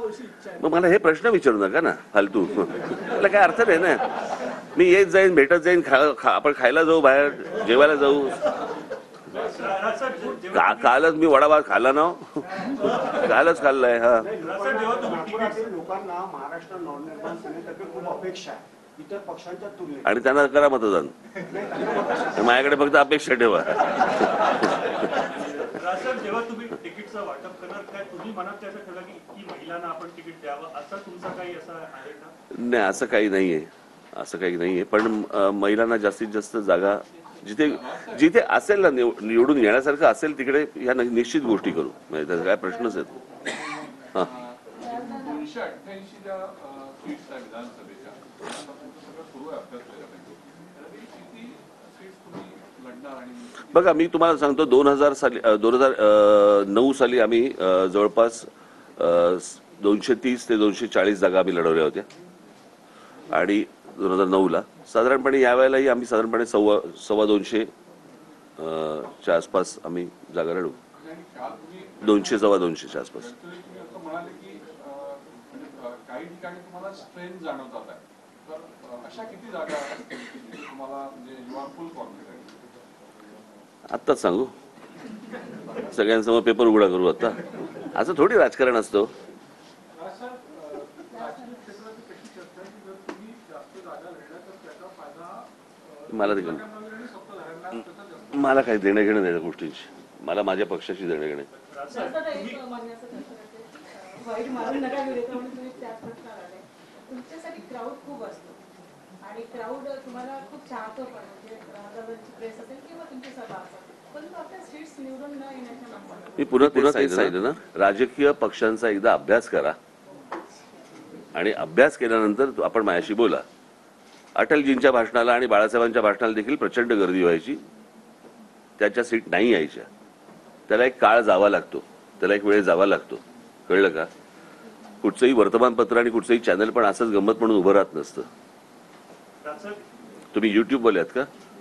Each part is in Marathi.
मग मला हे प्रश्न विचारू नका ना फालतू. त्याला काय अर्थ नाही ना. मी येत जाईन, भेटत जाईन, आपण खायला जाऊ, बाहेर जेवायला जाऊ. कालच मी वडापाव खाल्ला ना, कालच खाल्लाय. हा, लोकांना महाराष्ट्र नवनिर्माण सेनेतर्फे खूप अपेक्षा आहे इतर पक्षांच्या तुलनेत, आणि त्यांना करा मतदान. माझ्याकडे फक्त अपेक्षा ठेवा. जेव्हा तुम्ही तिकीटचं वाटप करणार, काय तुम्ही मनात असं ठेवलं की महिलांना आपण तिकीट द्यावं, असं तुमचं काही असं आहे का? नाही, असं काही नाहीये, असं काही नाहीये. पण महिलांना जास्तीत जास्त जागा जिथे जिथे असेल ना, निवडून येण्यासारखं असेल तिकडे ह्या निश्चित गोष्टी करू. म्हणजे त्याचा काय प्रश्नच येतो. हा, बघा मी तुम्हाला सांगतो, 2009 साली आम्ही जवळपास 230 ते 240 जागा आम्ही लढवल्या होत्या. आणि 2009ला साधारणपणे यावेळेलाही आम्ही साधारणपणे 250 च्या आसपास आम्ही जागा लढवू. 200 सव्वा 200च्या आसपास. आत्ताच सांगू, सगळ्यांसमोर पेपर उघडा करू आता. असं थोडी राजकारण असतं. मला काही देणं घेणं नाही त्या गोष्टींची. मला माझ्या पक्षाची देणं घेणं. तुमच्यासाठी क्राऊड खूप असतो आणि क्राऊड तुम्हाला खूप चाहतो, पण प्रेस असेल किंवा तुमची सभा असेल, पण आपल्या सीट्स निवडून न येण्याच्या मागणी. मी पुन्हा सांगितलं ना, राजकीय पक्षांचा एकदा अभ्यास करा आणि अभ्यास केल्यानंतर आपण माझ्याशी बोला. अटलजींच्या भाषणाला आणि बाळासाहेबांच्या भाषणाला देखील प्रचंड गर्दी व्हायची. त्याच्या सीट नाही यायच्या. त्याला एक काळ जावा लागतो, त्याला एक वेळ जावा लागतो. कळलं का? कुठचंही वर्तमानपत्र आणि कुठचंही चॅनल पण असंच गंमत म्हणून उभं राहत नसतं. तुम्ही युट्यूबवाले आहात का?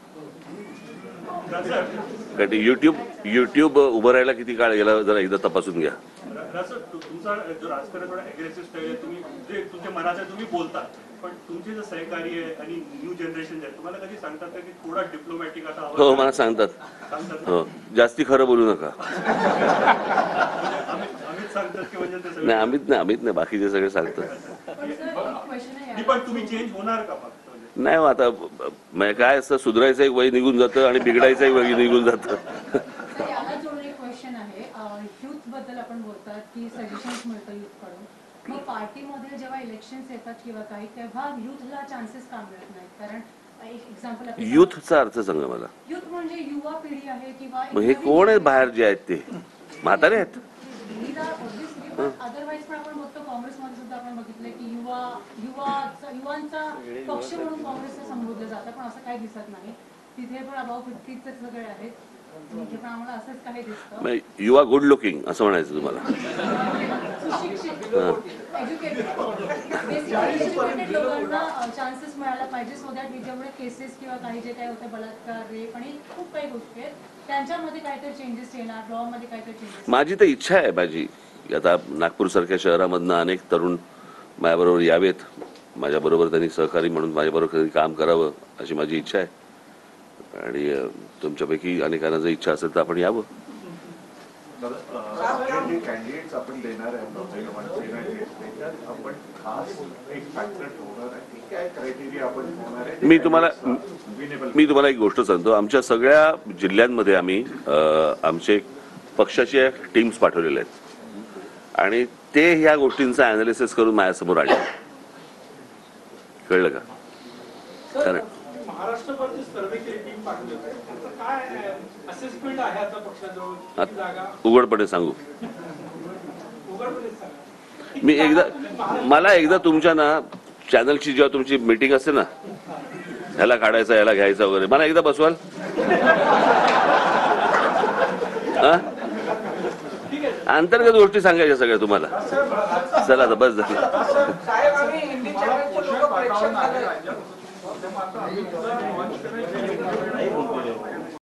युट्यूब उभं राहायला किती काळ गेला जरा एकदा तपासून घ्या. तुमचा जो राजकारण थोडा अग्रेसिव्ह स्टाईल आहे, तुम्ही जे तुमच्या मनाचं तुम्ही बोलता, पण तुमचे जे सहकारी आहे आणि न्यू जनरेशन आहे, तुम्हाला कधी सांगतात का की थोडा डिप्लोमॅटिक आता? हो, मला सांगतात. हो, जास्ती खरं बोलू नका. नाही, अमित नाही, बाकीचे सगळे सांगतात. पण तुम्ही चेंज होणार का? नाही, आता काय असतं, सुधारायचं एक वय निघून जातं आणि बिघडायचं एक वय निघून जातं. बद्दल आपण बोलतात की सजेशन्स मिळतं युथकडून, मग पार्टीमध्ये जेव्हा इलेक्शन्स येतात किंवा काही, तेव्हा युथला चान्सेस का मिळत नाहीत? कारण एक एक्झाम्पल, युथचा अर्थ सांगा मला. युथ म्हणजे युवा पिढी आहे किंवा हे कोण आहेत बाहेर जे आहेत ते? म्हातारे आहेत. अदरवाईज पण आपण बघतो काँग्रेसमध्ये सुद्धा आपण बघितलंय की युवांचा पक्ष म्हणून काँग्रेसला संबोधलं जातं, पण असं काही दिसत नाही. तिथे पण अबाव 50 सगळे आहेत. युवा गुड लुकिंग असं म्हणायचं तुम्हाला? चान्सेस मिळायला पाहिजे, सो दॅट जेवढे केसेस किंवा काही जे काही होते, बलात्कार, रेप आणि खूप काही गोष्टी आहेत, त्यांच्यामध्ये काहीतरी चेंजेस येणार, लॉ मध्ये काहीतरी चेंजेस. माझी तर इच्छा आहे. माझी आता नागपूर सारख्या शहरामधनं अनेक तरुण माझ्याबरोबर यावेत, माझ्याबरोबर त्यांनी सहकारी म्हणून माझ्याबरोबर कधी काम करावं अशी माझी इच्छा आहे. आणि तुमच्यापैकी अनेकांना जर इच्छा असेल तर आपण यावं. मी तुम्हाला एक गोष्ट सांगतो. आमच्या सगळ्या जिल्ह्यांमध्ये आम्ही आमचे पक्षाचे टीम्स पाठवलेले आहेत आणि ते ह्या गोष्टींचा अनालिसिस करून माझ्यासमोर आणले. कळलं का? कारण उघडपणे सांगू, मला एकदा तुमच्या ना चॅनलची जेव्हा तुमची मीटिंग असते ना, ह्याला काढायचं, ह्याला घ्यायचं वगैरे, मला एकदा बसवाल? अंतर्गत गोष्टी सांगायच्या सगळ्या तुम्हाला. चला आता बस झाली. साहेब